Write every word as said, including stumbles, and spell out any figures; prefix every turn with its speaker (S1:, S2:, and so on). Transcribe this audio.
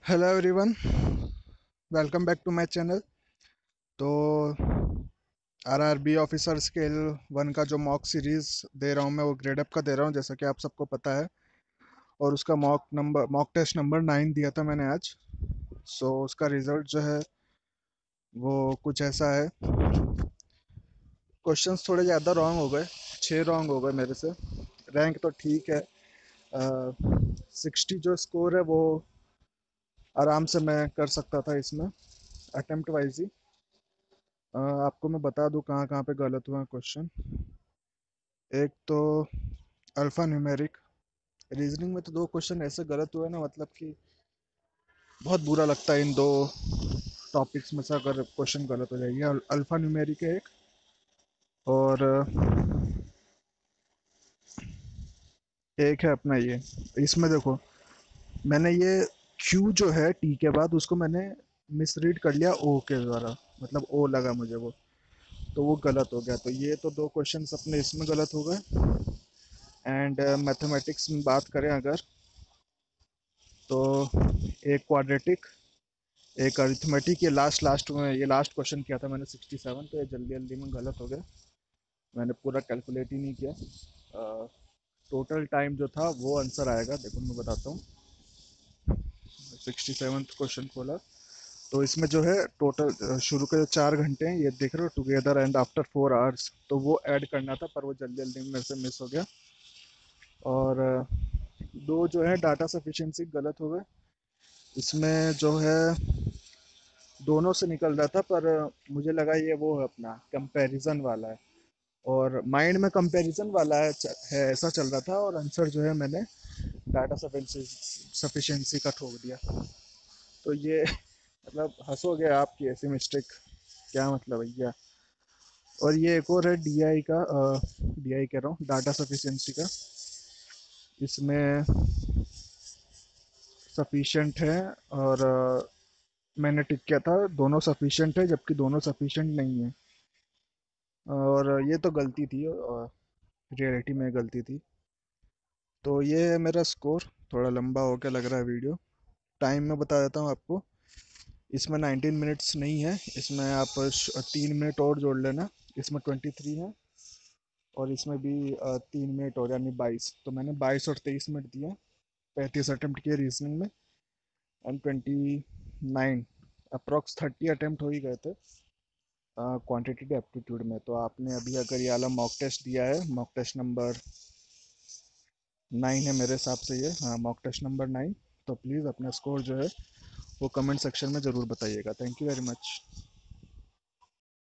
S1: Hello everyone, welcome back to my channel. तो RRB officer scale one का जो mock series दे रहा हूँ मैं, वो ग्रेड अप का दे रहा हूँ, जैसा कि आप सबको पता है। और उसका mock number mock test number nine दिया था मैंने आज। सो उसका रिजल्ट जो है वो कुछ ऐसा है। क्वेश्चंस थोड़े ज़्यादा रॉन्ग हो गए, छः रॉन्ग हो गए मेरे से। रैंक तो ठीक है, सिक्सटी जो स्कोर है वो आराम से मैं कर सकता था इसमें, अटेम्प्ट वाइज ही। अ, आपको मैं बता दूं कहाँ कहाँ पे गलत हुआ क्वेश्चन। एक तो अल्फा न्यूमेरिक रीजनिंग में तो दो क्वेश्चन ऐसे गलत हुए ना, मतलब कि बहुत बुरा लगता है इन दो टॉपिक्स में से अगर क्वेश्चन गलत हो जाएगी। अल, अल्फा न्यूमेरिक है एक, और एक है अपना ये। इसमें देखो, मैंने ये क्यू जो है टी के बाद उसको मैंने मिसरीड कर लिया ओ के द्वारा, मतलब ओ लगा मुझे वो, तो वो गलत हो गया। तो ये तो दो क्वेश्चंस अपने इसमें गलत हो गए। एंड मैथमेटिक्स में बात करें अगर, तो एक क्वाड्रेटिक, एक अरिथमेटिक, ये लास्ट लास्ट में ये लास्ट क्वेश्चन किया था मैंने सिक्सटी सेवन, तो ये जल्दी जल्दी में गलत हो गया। मैंने पूरा कैलकुलेट ही नहीं किया। टोटल टाइम जो था वो आंसर आएगा, देखो मैं बताता हूँ। सिक्सटी सेवन क्वेश्चन खोला, तो इसमें जो है टोटल शुरू के जो चार घंटे हैं ये देख रहे हो, together and after four hours, तो वो ऐड करना था, पर वो जल्दी जल्दी में मेरे से मिस हो गया। और अ, दो जो है डाटा सफिशिएंसी गलत हो गए। इसमें जो है दोनों से निकल रहा था, पर मुझे लगा ये वो है अपना कंपैरिजन वाला है, और माइंड में कंपैरिजन वाला है, है ऐसा चल रहा था। और आंसर जो है मैंने डाटा सफिशिएंसी का ठोक दिया। तो ये मतलब हंसोगे आप कि ऐसी मिस्टेक क्या मतलब भैया। और ये एक और है डीआई का, डीआई कह रहा हूँ, डाटा सफिशिएंसी का। इसमें सफिशिएंट है, और अ, मैंने टिक किया था दोनों सफिशिएंट है, जबकि दोनों सफिशिएंट नहीं है। और ये तो गलती थी, और रियलिटी में गलती थी। तो ये है मेरा स्कोर। थोड़ा लंबा हो के लग रहा है वीडियो। टाइम में बता देता हूँ आपको। इसमें नाइनटीन मिनट्स नहीं है, इसमें आप श- तीन मिनट और जोड़ लेना। इसमें ट्वेंटी थ्री है, और इसमें भी अ, तीन मिनट और, यानी बाईस। तो मैंने बाईस और तेईस मिनट दिए, पैंतीस अटेम्प्ट किए रीजनिंग में। And twenty nine, approx thirty attempt हो ही गए थे क्वांटिटेटिव एप्टीट्यूड में। तो आपने अभी अगर ये वाला मॉक टेस्ट दिया है, मॉक टेस्ट नंबर नाइन है मेरे हिसाब से ये, हाँ मॉक टेस्ट नंबर नाइन, तो प्लीज़ अपना स्कोर जो है वो कमेंट सेक्शन में ज़रूर बताइएगा। Thank you very much.